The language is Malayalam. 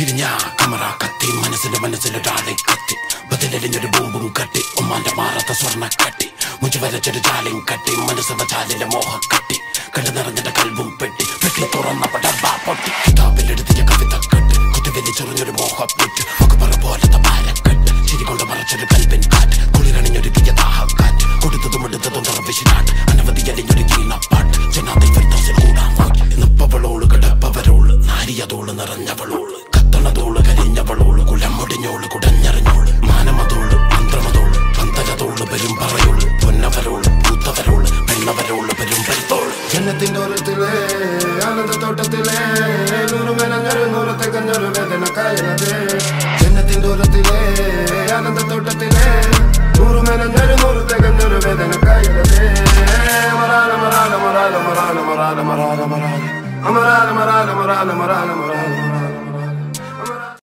തിരിഞ്ഞ കമറ കത്തി മനസ്സിലൊരാളെ കത്തി ബദലൊരു ബോംബും കട്ടി ഉമ്മാന്റെ മാറാത്ത സ്വർണ്ണ കട്ടി മുഞ്ചു വരച്ചൊരു ജാലിം കട്ടി മനസ്സിന്റെ ചാലിലെ മോഹ കട്ടി കണ്ടു നിറഞ്ഞ കൽബും പെട്ടി പെട്ടി തുറന്നപ്പോ ഡബ്ബ പൊട്ടി കിതാബിലെടുത്തിയ കവിത കെട്ട് കുത്തിവലിച്ചൊറിഞ്ഞൊരു മോഹ പെട്ട് ഒക്കെപ്പറ പോലത്തെ പാലക്കെട്ട് ചിരി കൊണ്ട് മറച്ചൊരു കൽബിൻ കാറ്റ് കുളിരണിഞ്ഞൊരുക്കിയ ദാഹക്കാറ്റ് കൊടുത്തതും എടുത്തതും തുറവിശിനാട്ട് അനവധി അലിഞ്ഞൊരു കീണപ്പാട്ട് ജനാതിൽ ഫിർദൗസിൽ കൂടാൻ നോക്കി നിപ്പവളോള് കിടപ്പവരോള് നാരിയതോള് നിറഞ്ഞവളോള് കത്തണതോള് കരിഞ്ഞവളോള് കുലം മുടിഞ്ഞോള് കുടഞ്ഞറിഞ്ഞോള് മാനമതോള് മന്ത്രമതോള് പന്തകതോള് വരും പറയോള് പൊന്നവരോള് പൂത്തവരോള് പെണ്ണവരോള് വരും പെരുത്തോള് ജന്നത്തിന്റെ ഓരത്തിലെ ആനന്ദത്തോട്ടത്തിലെ നൂറുമെനഞ്ഞൊരു നൂറത്തെ കഞ്ഞൊരു വേദന കായലത് ജന്നത്തിന്റെ ഓരത്തിലെ ആനന്ദത്തോട്ടത്തിലെ നൂറുമെനഞ്ഞൊരു നൂറത്തെ കഞ്ഞൊരു വേദന കായലത് മറാല മറാല മറാല മറാല മറാല മറാല മറാല അമറാല മറാല മറാല മറാല